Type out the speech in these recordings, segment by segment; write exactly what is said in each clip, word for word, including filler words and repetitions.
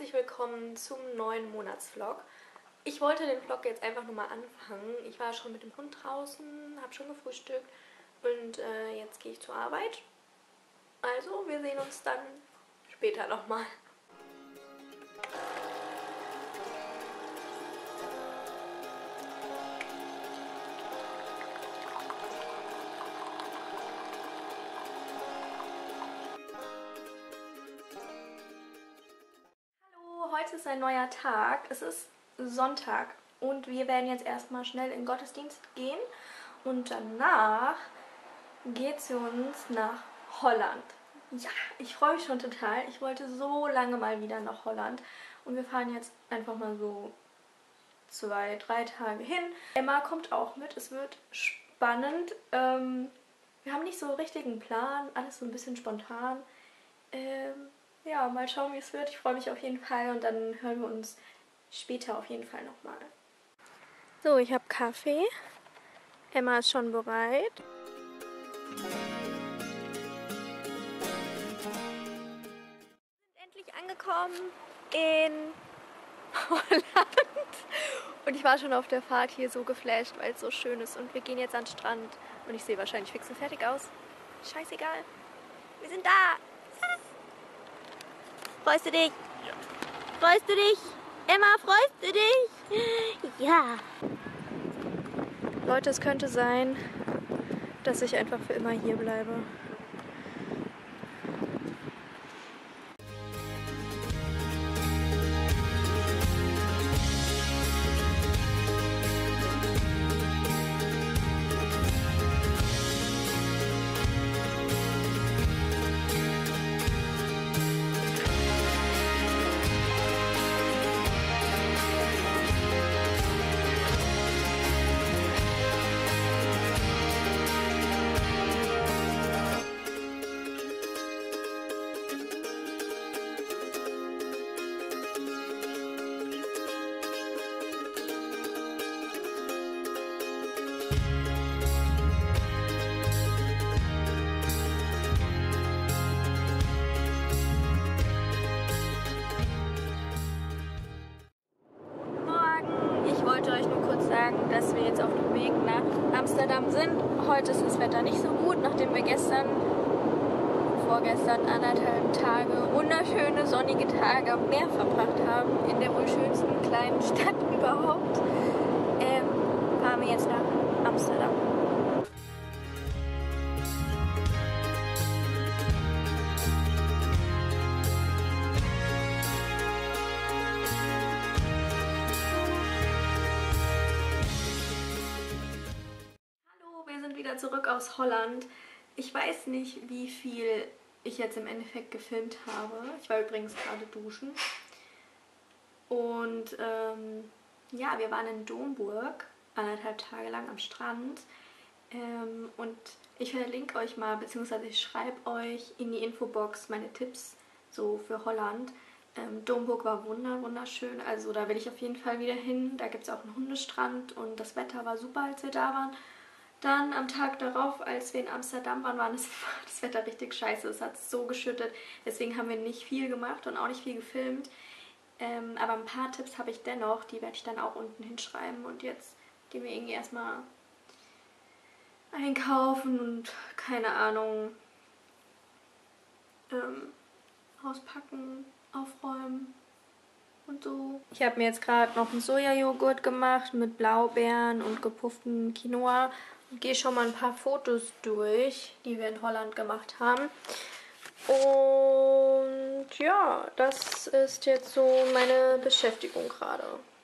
herzlich willkommen zum neuen Monatsvlog. Ich wollte den Vlog jetzt einfach nur mal anfangen. Ich war schon mit dem Hund draußen, habe schon gefrühstückt und äh, jetzt gehe ich zur Arbeit. Also, wir sehen uns dann später nochmal. Heute ist ein neuer Tag, es ist Sonntag und wir werden jetzt erstmal schnell in den Gottesdienst gehen und danach geht es für uns nach Holland. Ja, ich freue mich schon total, ich wollte so lange mal wieder nach Holland und wir fahren jetzt einfach mal so zwei, drei Tage hin. Emma kommt auch mit, es wird spannend. Ähm, wir haben nicht so einen richtigen Plan, alles so ein bisschen spontan. Ähm, Ja, mal schauen, wie es wird. Ich freue mich auf jeden Fall und dann hören wir uns später auf jeden Fall nochmal. So, ich habe Kaffee. Emma ist schon bereit. Wir sind endlich angekommen in Holland. Und ich war schon auf der Fahrt hier so geflasht, weil es so schön ist. Und wir gehen jetzt an den Strand. Und ich sehe wahrscheinlich fix und fertig aus. Scheißegal. Wir sind da. Freust du dich? Ja. Freust du dich? Emma, freust du dich? Ja. Leute, es könnte sein, dass ich einfach für immer hier bleibe. Ich wollte euch nur kurz sagen, dass wir jetzt auf dem Weg nach Amsterdam sind. Heute ist das Wetter nicht so gut, nachdem wir gestern, vorgestern anderthalb Tage, wunderschöne sonnige Tage am Meer verbracht haben, in der wohl schönsten kleinen Stadt überhaupt, ähm, fahren wir jetzt nach Amsterdam. Wieder zurück aus Holland. Ich weiß nicht, wie viel ich jetzt im Endeffekt gefilmt habe. Ich war übrigens gerade duschen. Und ähm, ja, wir waren in Domburg anderthalb Tage lang am Strand. Ähm, und ich verlinke euch mal, beziehungsweise ich schreibe euch in die Infobox meine Tipps so für Holland. Ähm, Domburg war wunder, wunderschön. Also da will ich auf jeden Fall wieder hin. Da gibt es auch einen Hundestrand und das Wetter war super, als wir da waren. Dann am Tag darauf, als wir in Amsterdam waren, war das, das Wetter richtig scheiße. Es hat so geschüttet. Deswegen haben wir nicht viel gemacht und auch nicht viel gefilmt. Ähm, aber ein paar Tipps habe ich dennoch. Die werde ich dann auch unten hinschreiben. Und jetzt gehen wir irgendwie erstmal einkaufen und keine Ahnung, ähm, auspacken, aufräumen und so. Ich habe mir jetzt gerade noch einen Sojajoghurt gemacht mit Blaubeeren und gepufften Quinoa. Ich gehe schon mal ein paar Fotos durch, die wir in Holland gemacht haben. Und ja, das ist jetzt so meine Beschäftigung gerade.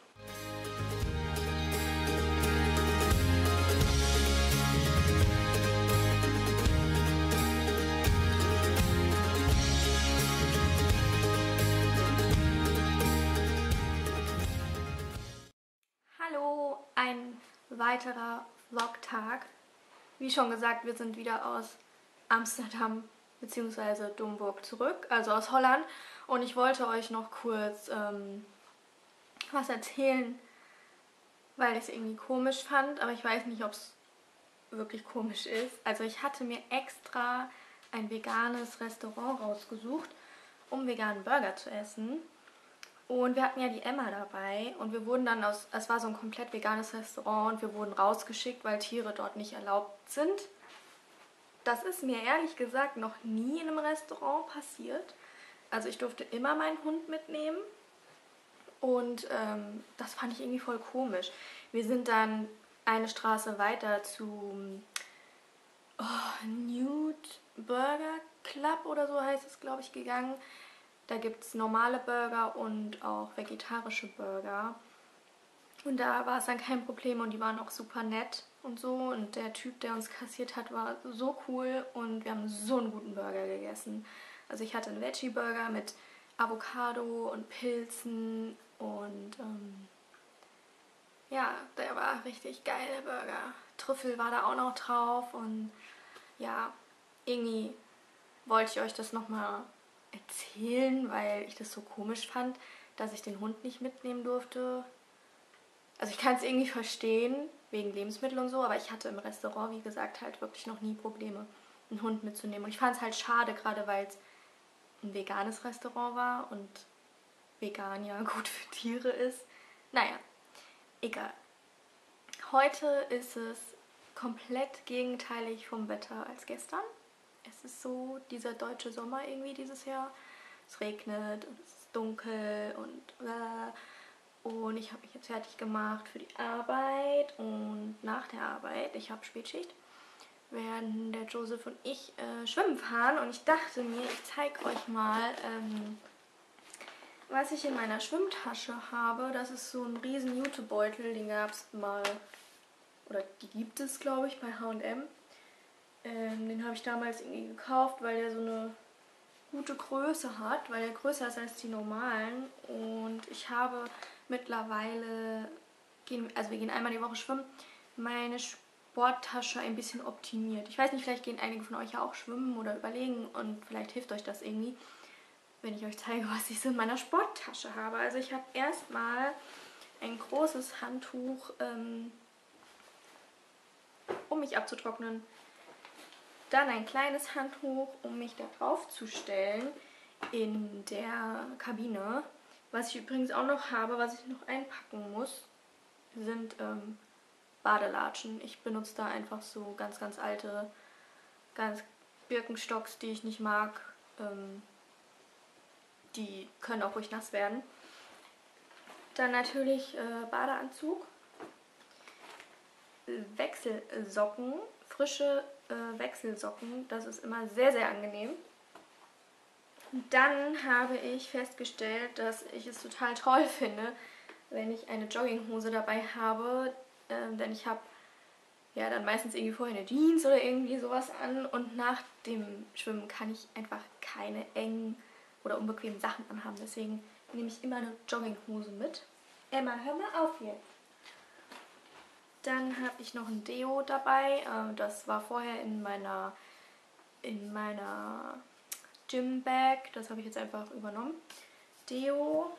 Hallo, ein weiterer Vlogtag. Wie schon gesagt, wir sind wieder aus Amsterdam bzw. Domburg zurück, also aus Holland. Und ich wollte euch noch kurz ähm, was erzählen, weil ich es irgendwie komisch fand, aber ich weiß nicht, ob es wirklich komisch ist. Also ich hatte mir extra ein veganes Restaurant rausgesucht, um veganen Burger zu essen. Und wir hatten ja die Emma dabei und wir wurden dann aus, es war so ein komplett veganes Restaurant und wir wurden rausgeschickt, weil Tiere dort nicht erlaubt sind. Das ist mir ehrlich gesagt noch nie in einem Restaurant passiert. Also ich durfte immer meinen Hund mitnehmen und ähm, das fand ich irgendwie voll komisch. Wir sind dann eine Straße weiter zu oh, Nude Burger Club oder so heißt es, glaube ich, gegangen. Da gibt es normale Burger und auch vegetarische Burger. Und da war es dann kein Problem und die waren auch super nett und so. Und der Typ, der uns kassiert hat, war so cool und wir haben so einen guten Burger gegessen. Also ich hatte einen Veggie-Burger mit Avocado und Pilzen und ähm, ja, der war richtig geil, der Burger. Trüffel war da auch noch drauf und ja, irgendwie wollte ich euch das nochmal erzählen, weil ich das so komisch fand, dass ich den Hund nicht mitnehmen durfte. Also ich kann es irgendwie verstehen, wegen Lebensmittel und so, aber ich hatte im Restaurant, wie gesagt, halt wirklich noch nie Probleme, einen Hund mitzunehmen. Und ich fand es halt schade, gerade weil es ein veganes Restaurant war und vegan ja gut für Tiere ist. Naja, egal. Heute ist es komplett gegenteilig vom Wetter als gestern. Es ist so dieser deutsche Sommer irgendwie dieses Jahr. Es regnet und es ist dunkel und äh, und ich habe mich jetzt fertig gemacht für die Arbeit und nach der Arbeit, ich habe Spätschicht, werden der Joseph und ich äh, schwimmen fahren und ich dachte mir, ich zeige euch mal, ähm, was ich in meiner Schwimmtasche habe. Das ist so ein riesen Jutebeutel, den gab es mal, oder die gibt es, glaube ich, bei H und M. Ähm, den habe ich damals irgendwie gekauft, weil der so eine gute Größe hat, weil der größer ist als die normalen. Und ich habe mittlerweile, also wir gehen einmal die Woche schwimmen, meine Sporttasche ein bisschen optimiert. Ich weiß nicht, vielleicht gehen einige von euch ja auch schwimmen oder überlegen und vielleicht hilft euch das irgendwie, wenn ich euch zeige, was ich so in meiner Sporttasche habe. Also ich habe erstmal ein großes Handtuch, ähm, um mich abzutrocknen. Dann ein kleines Handtuch, um mich da drauf zu stellen in der Kabine. Was ich übrigens auch noch habe, was ich noch einpacken muss, sind ähm, Badelatschen. Ich benutze da einfach so ganz, ganz alte, ganz Birkenstocks, die ich nicht mag. Ähm, die können auch ruhig nass werden. Dann natürlich äh, Badeanzug, Wechselsocken, frische äh, Wechselsocken. Das ist immer sehr, sehr angenehm. Dann habe ich festgestellt, dass ich es total toll finde, wenn ich eine Jogginghose dabei habe, äh, denn ich habe ja dann meistens irgendwie vorher eine Jeans oder irgendwie sowas an und nach dem Schwimmen kann ich einfach keine engen oder unbequemen Sachen anhaben. Deswegen nehme ich immer eine Jogginghose mit. Emma, hör mal auf jetzt. Dann habe ich noch ein Deo dabei. Äh, das war vorher in meiner in meiner Gym-Bag. Das habe ich jetzt einfach übernommen. Deo.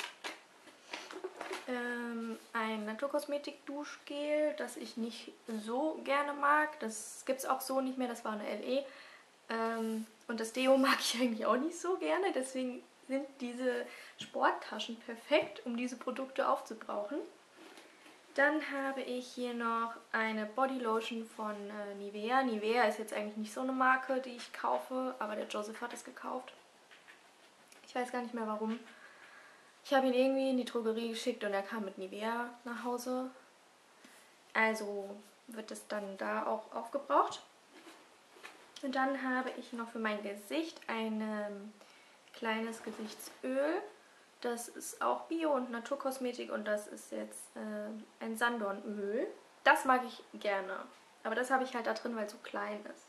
Ähm, ein Naturkosmetik-Duschgel, das ich nicht so gerne mag. Das gibt es auch so nicht mehr, das war eine L E. Ähm, und das Deo mag ich eigentlich auch nicht so gerne, deswegen sind diese Sporttaschen perfekt, um diese Produkte aufzubrauchen. Dann habe ich hier noch eine Bodylotion von äh, Nivea. Nivea ist jetzt eigentlich nicht so eine Marke, die ich kaufe, aber der Joseph hat es gekauft. Ich weiß gar nicht mehr warum. Ich habe ihn irgendwie in die Drogerie geschickt und er kam mit Nivea nach Hause. Also wird es dann da auch aufgebraucht. Und dann habe ich noch für mein Gesicht ein ähm, kleines Gesichtsöl. Das ist auch Bio- und Naturkosmetik und das ist jetzt äh, ein Sanddornöl. Das mag ich gerne. Aber das habe ich halt da drin, weil es so klein ist.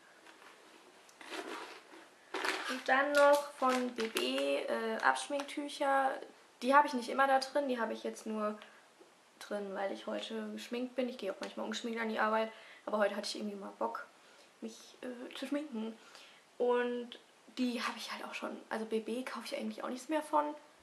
Und dann noch von B B äh, Abschminktücher. Die habe ich nicht immer da drin, die habe ich jetzt nur drin, weil ich heute geschminkt bin. Ich gehe auch manchmal ungeschminkt an die Arbeit, aber heute hatte ich irgendwie mal Bock, mich äh, zu schminken. Und die habe ich halt auch schon, also B B kaufe ich eigentlich auch nichts mehr von.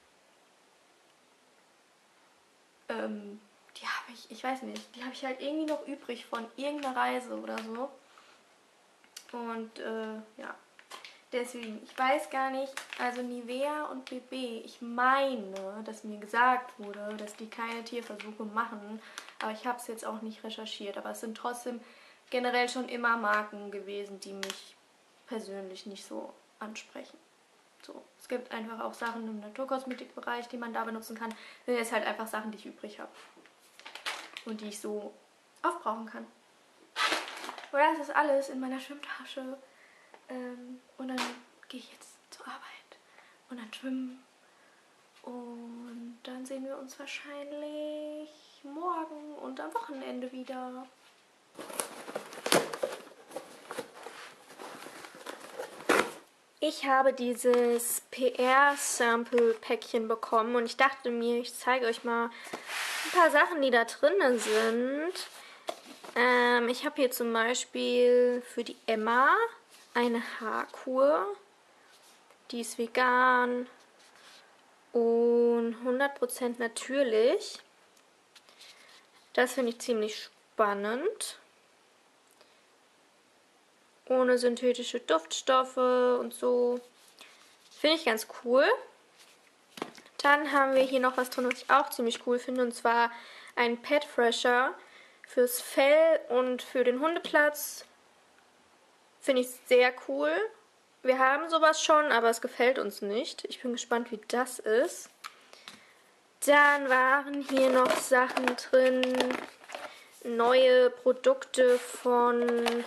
Ähm, die habe ich, ich weiß nicht, die habe ich halt irgendwie noch übrig von irgendeiner Reise oder so. Und äh, ja, Deswegen, ich weiß gar nicht, also Nivea und B B, ich meine, dass mir gesagt wurde, dass die keine Tierversuche machen, aber ich habe es jetzt auch nicht recherchiert, aber es sind trotzdem generell schon immer Marken gewesen, die mich persönlich nicht so ansprechen. So, es gibt einfach auch Sachen im Naturkosmetikbereich, die man da benutzen kann. Das sind jetzt halt einfach Sachen, die ich übrig habe und die ich so aufbrauchen kann. Und das ist alles in meiner Schwimmtasche. Ähm, und dann gehe ich jetzt zur Arbeit und dann schwimmen. Und dann sehen wir uns wahrscheinlich morgen und am Wochenende wieder. Ich habe dieses P R-Sample-Päckchen bekommen und ich dachte mir, ich zeige euch mal ein paar Sachen, die da drin sind. Ähm, ich habe hier zum Beispiel für die Emma eine Haarkur. Die ist vegan und hundert Prozent natürlich. Das finde ich ziemlich spannend. Ohne synthetische Duftstoffe und so. Finde ich ganz cool. Dann haben wir hier noch was drin, was ich auch ziemlich cool finde. Und zwar ein Pet Fresher fürs Fell und für den Hundeplatz. Finde ich sehr cool. Wir haben sowas schon, aber es gefällt uns nicht. Ich bin gespannt, wie das ist. Dann waren hier noch Sachen drin. Neue Produkte von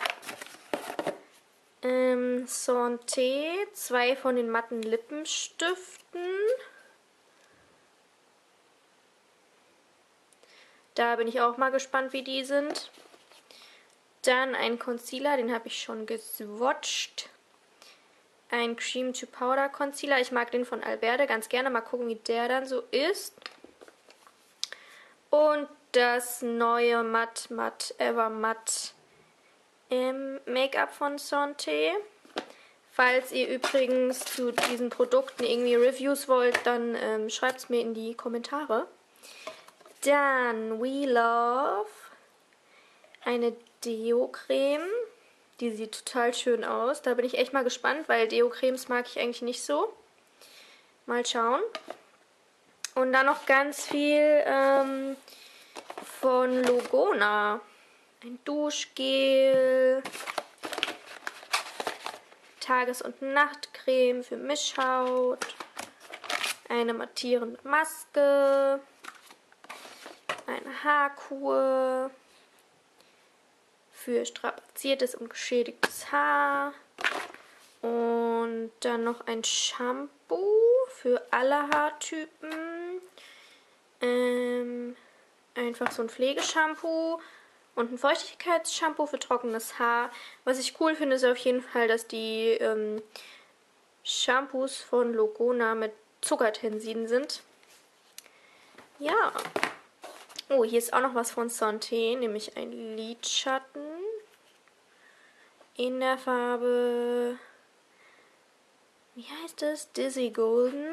ähm, Santé. Zwei von den matten Lippenstiften. Da bin ich auch mal gespannt, wie die sind. Dann ein Concealer, den habe ich schon geswatcht. Ein Cream to Powder Concealer. Ich mag den von Alverde ganz gerne. Mal gucken, wie der dann so ist. Und das neue Matte Matte Ever Matte im Make-up von Santé. Falls ihr übrigens zu diesen Produkten irgendwie Reviews wollt, dann ähm, schreibt es mir in die Kommentare. Dann We Love. Eine Deo-Creme. Die sieht total schön aus. Da bin ich echt mal gespannt, weil Deo-Cremes mag ich eigentlich nicht so. Mal schauen. Und dann noch ganz viel ähm, von Logona. Ein Duschgel. Tages- und Nachtcreme für Mischhaut. Eine mattierende Maske. Eine Haarkur. Für strapaziertes und geschädigtes Haar. Und dann noch ein Shampoo für alle Haartypen. Ähm, einfach so ein Pflegeshampoo und ein Feuchtigkeitsshampoo für trockenes Haar. Was ich cool finde, ist auf jeden Fall, dass die ähm, Shampoos von Logona mit Zuckertensin sind. Ja. Oh, hier ist auch noch was von Santé, nämlich ein Lidschatten in der Farbe, wie heißt das? Dizzy Golden.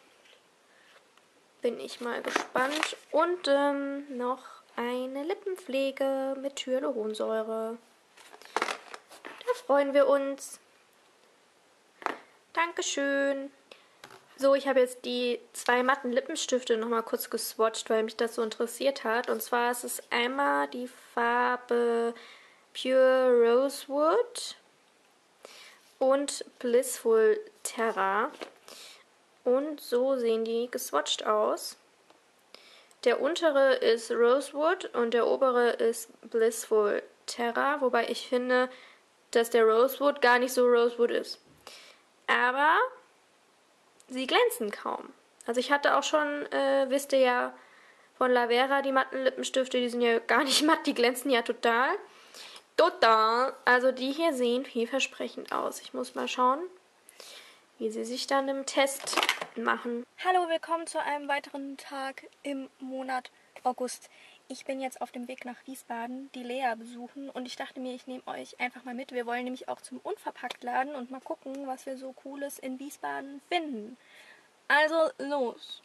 Bin ich mal gespannt. Und ähm, noch eine Lippenpflege mit Hyaluronsäure. Da freuen wir uns. Dankeschön. So, ich habe jetzt die zwei matten Lippenstifte nochmal kurz geswatcht, weil mich das so interessiert hat. Und zwar ist es einmal die Farbe Pure Rosewood und Blissful Terra. Und so sehen die geswatcht aus. Der untere ist Rosewood und der obere ist Blissful Terra. Wobei ich finde, dass der Rosewood gar nicht so Rosewood ist. Aber sie glänzen kaum. Also ich hatte auch schon, äh, wisst ihr ja, von Lavera die matten Lippenstifte, die sind ja gar nicht matt, die glänzen ja total. Total. Also die hier sehen vielversprechend aus. Ich muss mal schauen, wie sie sich dann im Test machen. Hallo, willkommen zu einem weiteren Tag im Monat August. Ich bin jetzt auf dem Weg nach Wiesbaden, die Lea besuchen und ich dachte mir, ich nehme euch einfach mal mit. Wir wollen nämlich auch zum Unverpacktladen und mal gucken, was wir so Cooles in Wiesbaden finden. Also los!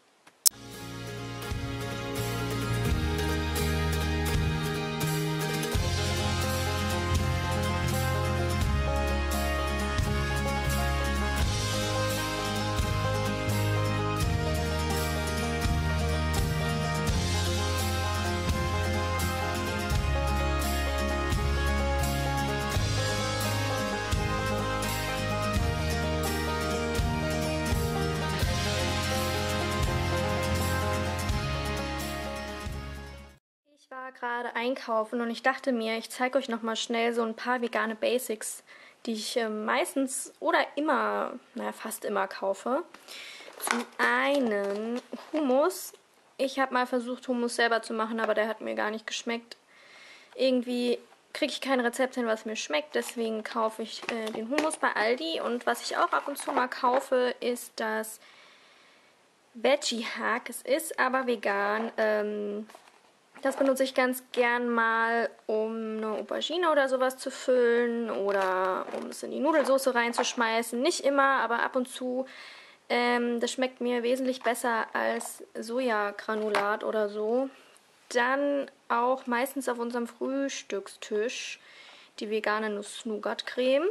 war gerade einkaufen und ich dachte mir, ich zeige euch nochmal schnell so ein paar vegane Basics, die ich äh, meistens oder immer, naja fast immer kaufe. Zum einen Hummus. Ich habe mal versucht, Hummus selber zu machen, aber der hat mir gar nicht geschmeckt. Irgendwie kriege ich kein Rezept hin, was mir schmeckt, deswegen kaufe ich äh, den Hummus bei Aldi. Und was ich auch ab und zu mal kaufe, ist das Veggie Hack. Es ist aber vegan. Ähm, das benutze ich ganz gern mal, um eine Aubergine oder sowas zu füllen oder um es in die Nudelsauce reinzuschmeißen. Nicht immer, aber ab und zu. Ähm, das schmeckt mir wesentlich besser als Sojagranulat oder so. Dann auch meistens auf unserem Frühstückstisch die vegane Nuss-Nougat-Creme.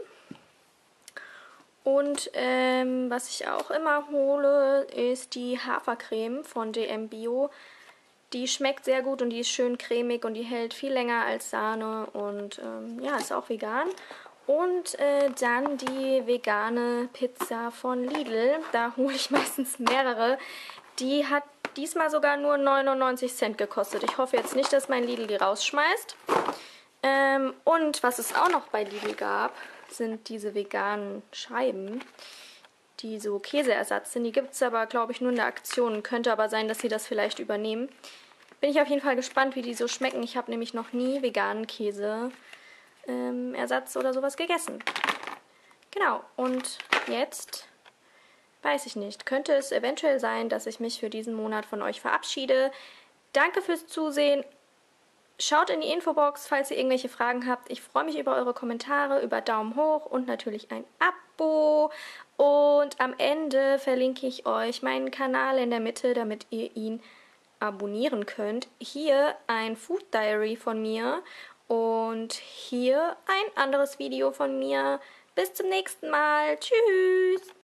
Und ähm, was ich auch immer hole, ist die Hafercreme von D M Bio. Die schmeckt sehr gut und die ist schön cremig und die hält viel länger als Sahne und ähm, ja, ist auch vegan. Und äh, dann die vegane Pizza von Lidl. Da hole ich meistens mehrere. Die hat diesmal sogar nur neunundneunzig Cent gekostet. Ich hoffe jetzt nicht, dass mein Lidl die rausschmeißt. Ähm, und was es auch noch bei Lidl gab, sind diese veganen Scheiben, die so Käseersatz sind. Die gibt es aber, glaube ich, nur in der Aktion. Könnte aber sein, dass sie das vielleicht übernehmen. Bin ich auf jeden Fall gespannt, wie die so schmecken. Ich habe nämlich noch nie veganen Käse ähm, Ersatz oder sowas gegessen. Genau, und jetzt weiß ich nicht. Könnte es eventuell sein, dass ich mich für diesen Monat von euch verabschiede. Danke fürs Zusehen. Schaut in die Infobox, falls ihr irgendwelche Fragen habt. Ich freue mich über eure Kommentare, über Daumen hoch und natürlich ein Abo. Und am Ende verlinke ich euch meinen Kanal in der Mitte, damit ihr ihn abonnieren könnt. Hier ein Food Diary von mir und hier ein anderes Video von mir. Bis zum nächsten Mal. Tschüss!